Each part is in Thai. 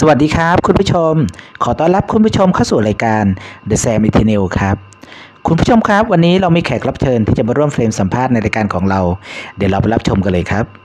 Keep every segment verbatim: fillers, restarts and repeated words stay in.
สวัสดีครับคุณผู้ชมขอต้อนรับคุณผู้ชมเข้าสู่รายการ The Sam Eternal ครับคุณผู้ชมครับวันนี้เรามีแขกรับเชิญที่จะมาร่วมเฟรมสัมภาษณ์ในรายการของเราเดี๋ยวเราไปรับชมกันเลยครับ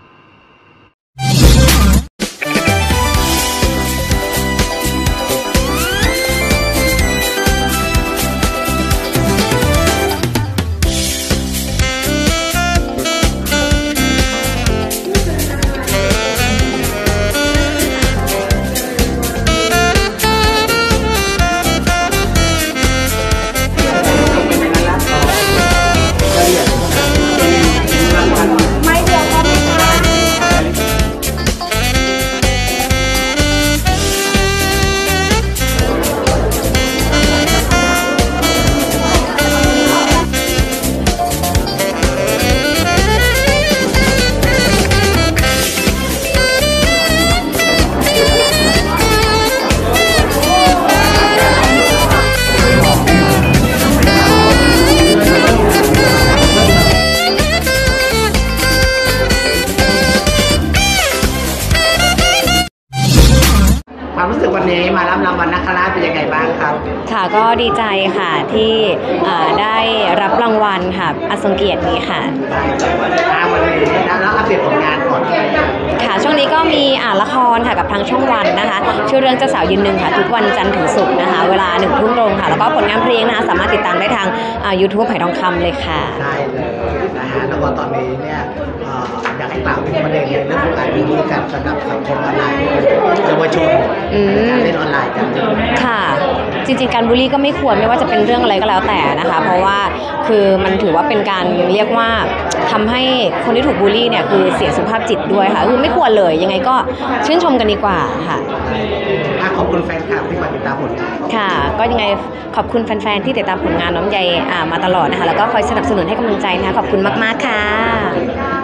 ความรู้สึกวันนี้มารับรางวัลนักคราชเป็นยังไงบ้างครับค่ะก็ดีใจค่ะที่ได้รับรางวัลค่ะอันทรงเกียรตินี้ค่ะวันนี้แล้วอัปเดตผลงานก่อนค่ะช่วงนี้ก็มีอ่านละครค่ะกับทางช่องวันนะคะชื่อเรื่องเจ้าสาวยืนหนึ่งค่ะทุกวันจันทร์ถึงศุกร์นะคะเวลาหนึ่งทุ่มตรงค่ะแล้วก็ผลงานเพลงนะคะสามารถติดตามได้ทางยูทูบไหทองคำเลยค่ะได้เลยนะฮะแล้วก็ตอนนี้เนี่ยอยากให้กล่าวถึงประเด็นในเรื่องของการบูลลี่กันสำหรับสังคมออนไลน์เยาวชนการเล่นออนไลน์กันค่ะจริงๆการบูลลี่ก็ไม่ควรไม่ว่าจะเป็นเรื่องอะไรก็แล้วแต่นะคะเพราะว่าคือมันถือว่าเป็นการเรียกว่าทำให้คนที่ถูกบูลลี่เนี่ยคือเสียสุขภาพจิตด้วยค่ะคือไม่ควรเลยยังไงก็ชื่นชมกันดีกว่าค่ะขอบคุณแฟนคลับที่มาติดตามผลงานค่ะก็ยังไงขอบคุณแฟนๆที่ติดตามผลงานน้องใยมาตลอดนะคะแล้วก็คอยสนับสนุนให้กำลังใจนะคะขอบคุณมากๆค่ะ